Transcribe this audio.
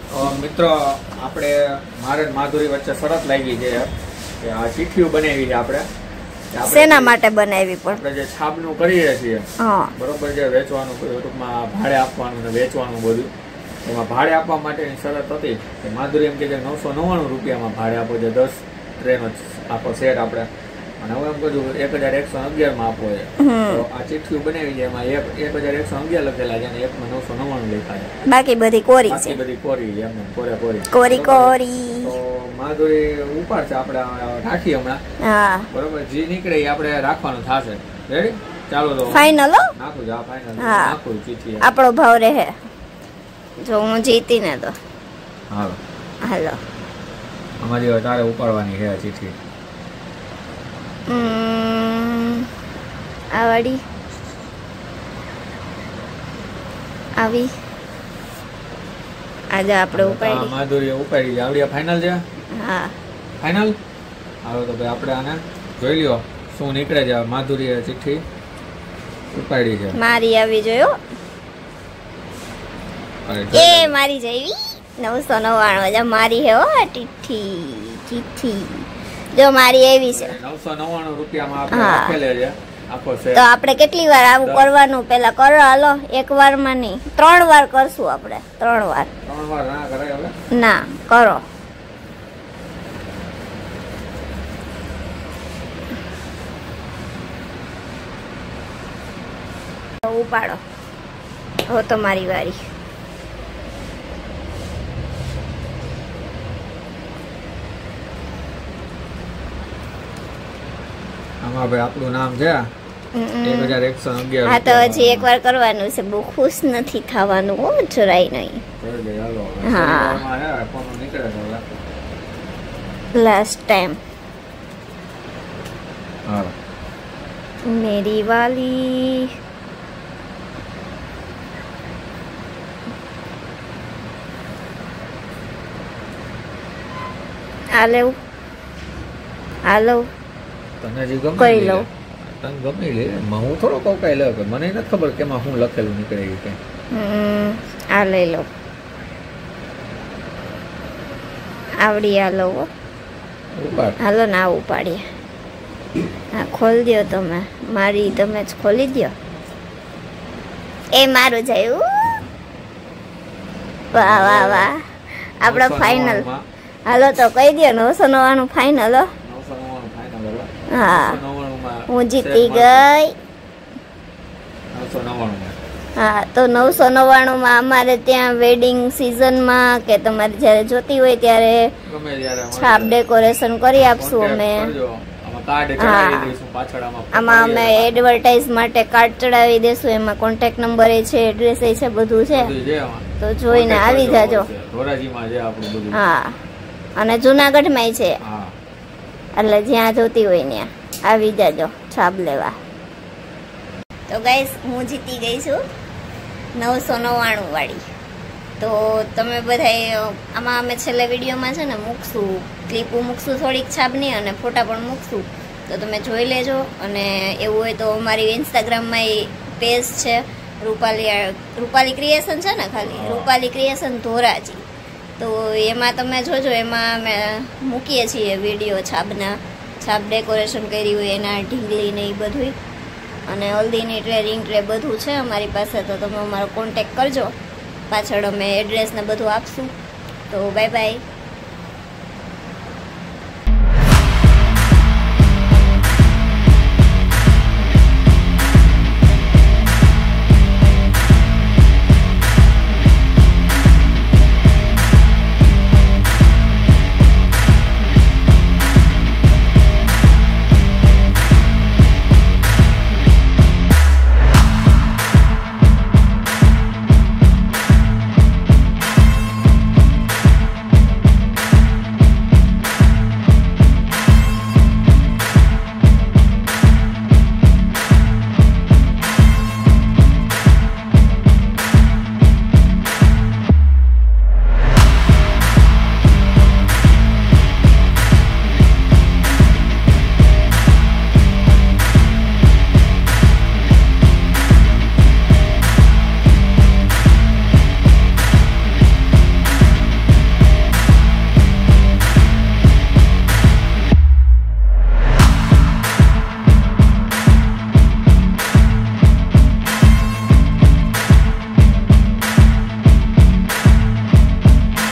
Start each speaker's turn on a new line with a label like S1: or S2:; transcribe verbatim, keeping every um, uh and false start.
S1: મિત્રો આપણે મારે માધુરી વચ્ચે શરત લાગી છે કે આ ચીઠીઓ બનાવી છે આપણે
S2: શેના માટે બનાવી પણ
S1: આપણે જે છાપનું કરીએ છીએ બરોબર જે વેચવાનું ટૂંકમાં ભાડે આપવાનું ને વેચવાનું બધું એમાં ભાડે આપવા માટેની શરત હતી કે માધુરી એમ કે નવસો નવ્વાણું રૂપિયામાં ભાડે આપો છે દસ ટ્રેનો આપો સેટ આપણે અને હવે એમ કીધું એક હજાર એકસો અગિયાર માં આપો છે તો આ ચીઠીઓ બનાવી છે એમાં એક એક હજાર એકસો અગિયાર લખેલા છે અને એકમાં નવસો નવ્વાણું લખાય
S2: બાકી બધી કોરી છે
S1: બધી કોરી છે એમ કોરે કોરી
S2: કોરી કોરી
S1: તો માધુરી ઉપર છે આપણે રાખી હમણાં
S2: હા
S1: બરોબર જે નીકળે એ આપણે રાખવાનું થશે રેડી ચાલો તો
S2: ફાઇનલ
S1: નાખું જા ફાઇનલ નાખું ચીઠી
S2: આપણો ભાવ રહે જો હું જીતી ને તો
S1: હાલો
S2: હાલો
S1: અમારી હવે તારે ઉપાડવાની છે ચીઠી
S2: આ વાળી આવી આજે આપણે ઉપાડી
S1: માધુરી ઉપાડી છે આવડી ફાઇનલ છે
S2: હા
S1: ફાઇનલ હાલો તો ભાઈ આપણે આને જોઈ લ્યો શું નીકળે છે માધુરીએ ચિઠ્ઠી ઉપાડી છે
S2: મારી આવી જોયો એ મારી જેવી નવસો નવ્વાણું હજાર મારી હે હો ચિઠ્ઠી ચિઠ્ઠી જો મારી એવી છે
S1: નવસો નવ્વાણું રૂપિયામાં આપણે રાખેલે છે આખો છે
S2: તો આપણે કેટલી વાર આવું કરવાનું પેલા કરો હાલો એક વાર માં નહીં ત્રણ વાર કરશું આપણે ત્રણ વાર
S1: ત્રણ વાર ના કરાય હવે
S2: ના કરો ઉપાડો હો તમારી વારી
S1: આમાં ભાઈ આપણું નામ છે એક હજાર એકસો અગિયાર
S2: હા તો હજી એક વાર કરવાનું છે બહુ ખુશ નથી થવાનું હો જરાય નહીં હા લાસ્ટ ટાઈમ मेरी वाली आलो आलो
S1: તને જે ગમે
S2: કઈ લો
S1: તને ગમે લે હું થોડો કહું કઈ લે કે મને નથી ખબર કે એમાં શું લખેલું નીકળે છે કે
S2: હમ આ લઈ લો આવડી આ લો
S1: ઉપાડ
S2: હાલો ના ઉપાડીએ હા ખોલ દો તમે મારી તમે જ ખોલી દો એ મારું જયું વાહ વાહ વાહ આપણો ફાઇનલ હાલો તો કહી દો નવસો નવ્વાણું ફાઇનલ હા હું જીતી ગઈ હા તો નવસો નવ્વાણું માં અમારે ત્યાં વેડિંગ સિઝનમાં કે તમારે જયારે જોતી હોય ત્યારે છાપ ડેકોરેશન કરી આપશું અમે આમાં અમે એડવર્ટાઇઝ માટે કાર્ડ ચડાવી દેશું એમાં કોન્ટેક્ટ નંબર એ છે એડ્રેસ એ છે બધું છે તો જોઈને આવી જાજો હા અને જુનાગઢમાં છે એટલે જ્યાં જોતી હોય ત્યાં આવી જાજો છાપ લેવા તો ગાઈસ હું જીતી ગઈ છું નવસો નવ્વાણું વાળી તો તમે બધા આમાં અમે છેલ્લે વિડીયોમાં છે ને મૂકશું ક્લિપો મૂકશું થોડીક છાપની અને ફોટા પણ મૂકશું તો તમે જોઈ લેજો અને એવું હોય તો અમારી ઇન્સ્ટાગ્રામમાં એ પેજ છે રૂપાલી રૂપાલી ક્રિએશન છે ને ખાલી રૂપાલી ક્રિએશન ધોરાજી તો એમાં તમે જોજો એમાં અમે મૂકીએ છીએ વિડીયો છાપના છાપ ડેકોરેશન કરી હોય એના ઢીંગલી ને એ બધું અને હલ્દીની ટ્રે રિંગ ટ્રે બધું છે અમારી પાસે તો તમે અમારો કોન્ટેક કરજો પાછળ અમે એડ્રેસ ને બધું આપશું તો બાય બાય